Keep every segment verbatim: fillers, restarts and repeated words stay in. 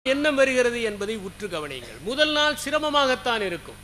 என்ன வருகிறது என்பதை உற்று கவனியுங்கள். முதல் நாள் சிரமமாகத்தான் இருக்கும்.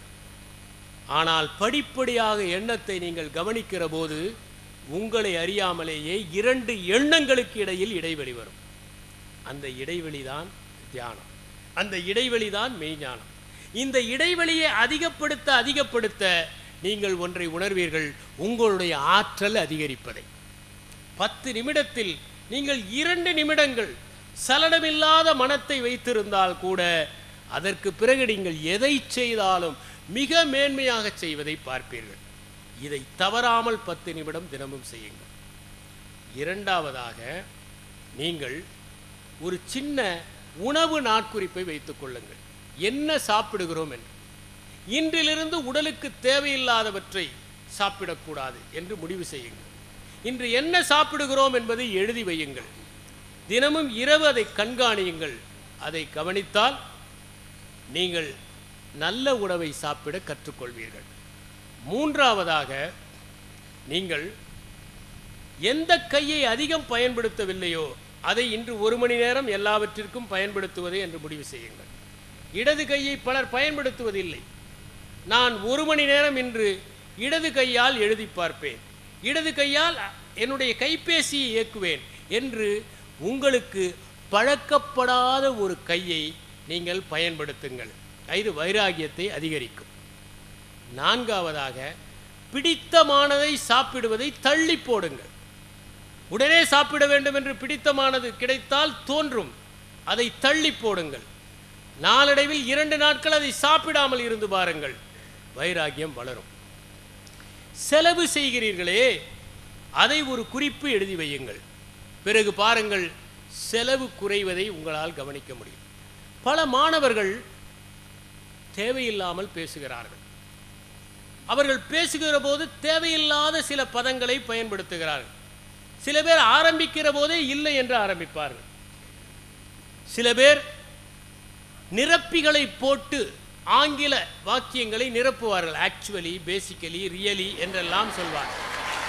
ஆனால் படிப்படியாக எண்ணத்தை நீங்கள் கவனிக்கிற போது உங்களை அறியாமலேயே இரண்டு எண்ணங்களுக்கு இடையில் இடைவெளி வரும். அந்த இடைவெளி தான் தியானம். அந்த இடைவெளி தான் மெய்ஞானம். இந்த இடைவெளியை அதிகப்படுத்த அதிகப்படுத்த நீங்கள் ஒன்றை உணர்வீர்கள், உங்களுடைய ஆற்றல் அதிகரிப்பதை. பத்து நிமிடத்தில் நீங்கள் இரண்டு நிமிடங்கள் சலனமில்லாத மனத்தை வைத்திருந்தால் கூட அதற்கு பிறகு நீங்கள் எதை செய்தாலும் மிக மேன்மையாக செய்வதை பார்ப்பீர்கள். இதை தவறாமல் பத்து நிமிடம் தினமும் செய்யுங்கள். இரண்டாவதாக, நீங்கள் ஒரு சின்ன உணவு நாட்குறிப்பை வைத்துக் கொள்ளுங்கள். என்ன சாப்பிடுகிறோம் என்று. இன்றிலிருந்து உடலுக்கு தேவையில்லாதவற்றை சாப்பிடக்கூடாது என்று முடிவு செய்யுங்கள். இன்று என்ன சாப்பிடுகிறோம் என்பதை எழுதி வையுங்கள். தினமும் இரவு அதை கண்காணியுங்கள். அதை கவனித்தால் நீங்கள் நல்ல உணவை சாப்பிட கற்றுக்கொள்வீர்கள். மூன்றாவதாக, நீங்கள் எந்த கையை அதிகம் பயன்படுத்தவில்லையோ அதை இன்று ஒரு மணி நேரம் எல்லாவற்றிற்கும் பயன்படுத்துவதை என்று முடிவு செய்யுங்கள். இடது கையை பலர் பயன்படுத்துவதில்லை. நான் ஒரு மணி நேரம் இன்று இடது கையால் எழுதி பார்ப்பேன், இடது கையால் என்னுடைய கைபேசியை இயக்குவேன் என்று உங்களுக்கு பழக்கப்படாத ஒரு கையை நீங்கள் பயன்படுத்துங்கள். இது வைராகியத்தை அதிகரிக்கும். நான்காவதாக, பிடித்தமானதை சாப்பிடுவதை தள்ளி போடுங்கள். உடனே சாப்பிட வேண்டும் என்று பிடித்தமானது கிடைத்தால் தோன்றும், அதை தள்ளி போடுங்கள். நாளடைவில் இரண்டு நாட்கள் அதை சாப்பிடாமல் இருந்து பாருங்கள், வைராகியம் வளரும். செலவு செய்கிறீர்களே, அதை ஒரு குறிப்பு எழுதி வையுங்கள். பிறகு பாருங்கள், செலவு குறைவதை உங்களால் கவனிக்க முடியும். பல மாணவர்கள் தேவையில்லாமல் பேசுகிறார்கள். அவர்கள் பேசுகிற போது தேவையில்லாத சில பதங்களை பயன்படுத்துகிறார்கள். சில பேர் ஆரம்பிக்கிற போதே இல்லை என்று ஆரம்பிப்பார்கள். சில பேர் நிரப்பிகளை போட்டு ஆங்கில வாக்கியங்களை நிரப்புவார்கள். ஆக்சுவலி, பேசிக்கலி, ரியலி என்றெல்லாம் சொல்வார்கள்.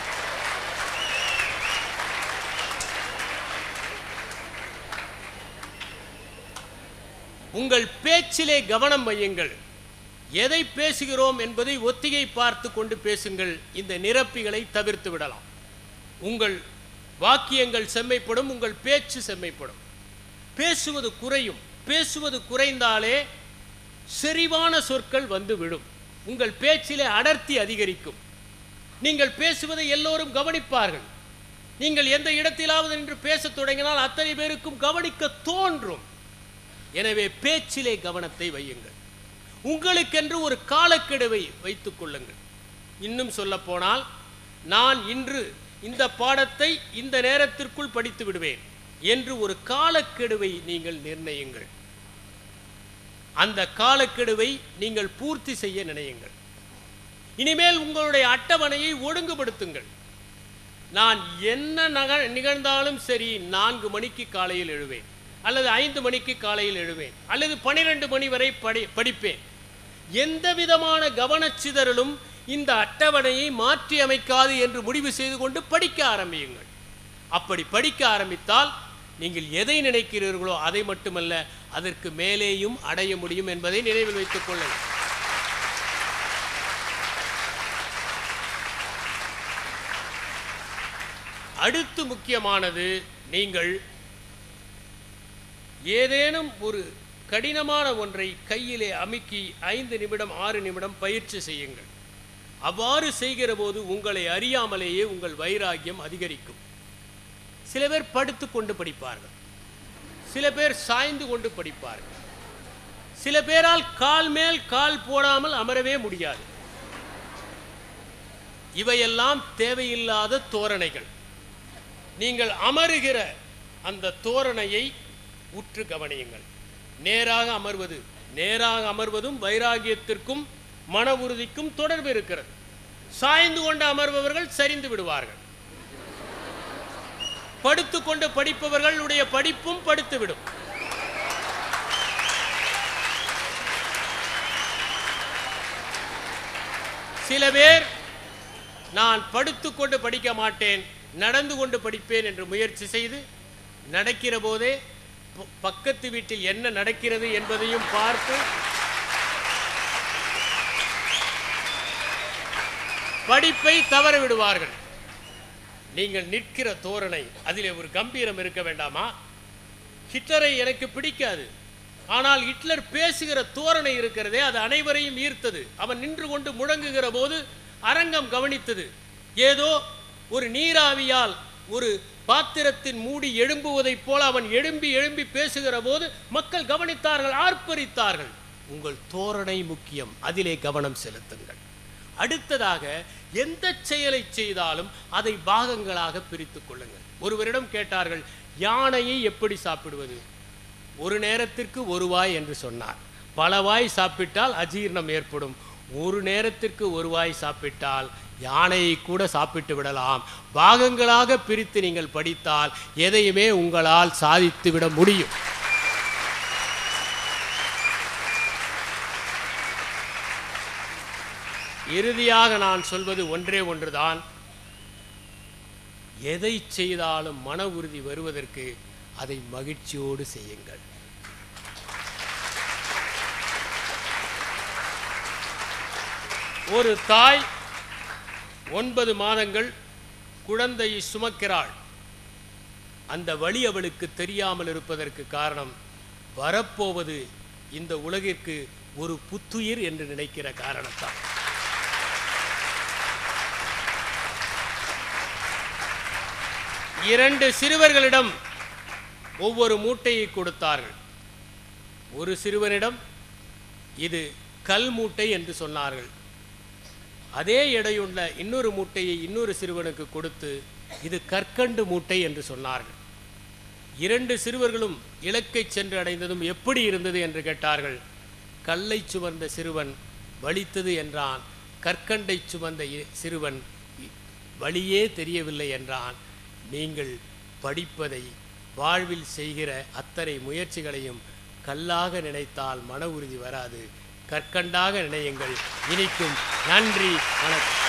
உங்கள் பேச்சிலே கவனம் வையுங்கள். எதை பேசுகிறோம் என்பதை ஒத்திகை பார்த்து கொண்டு பேசுங்கள். இந்த நிரப்பிகளை தவிர்த்து விடலாம். உங்கள் வாக்கியங்கள் செம்மைப்படும், உங்கள் பேச்சு செம்மைப்படும். பேசுவது குறையும். பேசுவது குறைந்தாலே செறிவான சொற்கள் வந்து விடும். உங்கள் பேச்சிலே அடர்த்தி அதிகரிக்கும். நீங்கள் பேசுவதை எல்லோரும் கவனிப்பார்கள். நீங்கள் எந்த இடத்திலாவது நின்று பேசத் தொடங்கினால் அத்தனை பேருக்கும் கவனிக்க தோன்றும். எனவே பேச்சிலே கவனத்தை வையுங்கள். உங்களுக்கென்று ஒரு காலக்கெடுவை வைத்துக் கொள்ளுங்கள். இன்னும் சொல்ல போனால், நான் இன்று இந்த பாடத்தை இந்த நேரத்திற்குள் படித்து விடுவேன் என்று ஒரு காலக்கெடுவை நீங்கள் நிர்ணயியுங்கள். அந்த காலக்கெடுவை நீங்கள் பூர்த்தி செய்ய நினையுங்கள். இனிமேல் உங்களுடைய அட்டவணையை ஒழுங்குபடுத்துங்கள். நான் என்ன நக நிகழ்ந்தாலும் சரி, நான்கு மணிக்கு காலையில் எழுவேன், அல்லது ஐந்து மணிக்கு காலையில் எழுவேன், அல்லது பனிரெண்டு மணி வரை படி படிப்பேன். எந்த விதமான கவனச்சிதறலும் இந்த அட்டவணையை மாற்றி அமைக்காது என்று முடிவு செய்து கொண்டு படிக்க ஆரம்பியுங்கள். அப்படி படிக்க ஆரம்பித்தால் நீங்கள் எதை நினைக்கிறீர்களோ அதை மட்டுமல்ல, அதற்கு மேலேயும் அடைய முடியும் என்பதை நினைவில் வைத்துக் கொள்ளுங்கள். அடுத்து முக்கியமானது, நீங்கள் ஏதேனும் ஒரு கடினமான ஒன்றை கையிலே அமுக்கி ஐந்து நிமிடம் ஆறு நிமிடம் பயிற்சி செய்யுங்கள். அவ்வாறு செய்கிற போது உங்களை அறியாமலேயே உங்கள் வைராகியம் அதிகரிக்கும். சில பேர் படுத்து கொண்டு படிப்பார்கள், சில பேர் சாய்ந்து கொண்டு படிப்பார்கள், சில பேரால் கால் மேல் கால் போடாமல் அமரவே முடியாது. இவையெல்லாம் தேவையில்லாத தோரணைகள். நீங்கள் அமருகிற அந்த தோரணையை உற்று கவனியுங்கள். நேராக அமர்வது நேராக அமர்வதும் வைராகியத்திற்கும் மன உறுதிக்கும் தொடர்பு இருக்கிறது. சாய்ந்து கொண்டு அமர்பவர்கள் சரிந்து விடுவார்கள். படுத்துக்கொண்டு படிப்பவர்களுடைய படிப்பும் படுத்துவிடும். சில பேர் நான் படுத்துக்கொண்டு படிக்க மாட்டேன், நடந்து கொண்டு படிப்பேன் என்று முயற்சி செய்து நடக்கிற போதே ப- பக்கத்து வீட்டில் என்ன நடக்கிறது என்பதையும் பார்த்து படிப்பை தவற விடுவார்கள். நீங்கள் நிற்கிற தோரணை, அதிலே ஒரு கம்பீரம் இருக்க வேண்டாமா? ஹிட்லரை எனக்கு பிடிக்காது, ஆனால் ஹிட்லர் பேசுகிற தோரணை இருக்கிறதே, அது அனைவரையும் ஈர்த்தது. அவன் நின்று கொண்டு முழங்குகிற போது அரங்கம் கவனித்தது. ஏதோ ஒரு நீராவியால் ஒரு பாத்திரத்தின் மூடி எழும்புவதைப் போல அவன் எழும்பி எழும்பி பேசுகிற போது மக்கள் கவனித்தார்கள், ஆர்ப்பரித்தார்கள். உங்கள் தோரணை முக்கியம், அதிலே கவனம் செலுத்துங்கள். அடுத்ததாக, எந்த செயலை செய்தாலும் அதை பாகங்களாக பிரித்துக் கொள்ளுங்கள். ஒருவரிடம் கேட்டார்கள், யானையை எப்படி சாப்பிடுவது? ஒரு நேரத்திற்கு ஒரு வாய் என்று சொன்னார். பல வாய் சாப்பிட்டால் அஜீரணம் ஏற்படும். ஒரு நேரத்திற்கு ஒரு வாய் சாப்பிட்டால் யானையை கூட சாப்பிட்டு விடலாம். பாகங்களாக பிரித்து நீங்கள் படித்தால் எதையுமே உங்களால் சாதித்து விட முடியும். இறுதியாக நான் சொல்வது ஒன்றே ஒன்றுதான். எதை செய்தாலும் மன உறுதி வருவதற்கு அதை மகிழ்ச்சியோடு செய்யுங்கள். ஒரு தாய் ஒன்பது மாதங்கள் குழந்தையை சுமக்கிறாள். அந்த வழி அவளுக்கு தெரியாமல் இருப்பதற்கு காரணம், வரப்போவது இந்த உலகிற்கு ஒரு புத்துயிர் என்று நினைக்கிற காரணத்தால். இரண்டு சிறுவர்களிடம் ஒவ்வொரு மூட்டையை கொடுத்தார்கள். ஒரு சிறுவனிடம் இது கல் மூட்டை என்று சொன்னார்கள். அதே எடையுள்ள இன்னொரு மூட்டையை இன்னொரு சிறுவனுக்கு கொடுத்து இது கற்கண்டு மூட்டை என்று சொன்னார்கள். இரண்டு சிறுவர்களும் இலக்கை சென்று அடைந்ததும் எப்படி இருந்தது என்று கேட்டார்கள். கல்லை சுமந்த சிறுவன் வலித்தது என்றான், கற்கண்டை சுமந்த சிறுவன் வழியே தெரியவில்லை என்றான். நீங்கள் படிப்பதை, வாழ்வில் செய்கிற அத்தனை முயற்சிகளையும் கல்லாக நினைத்தால் மன உறுதி வராது, கற்கண்டாக நினையுங்கள், இனிக்கும். நன்றி, வணக்கம்.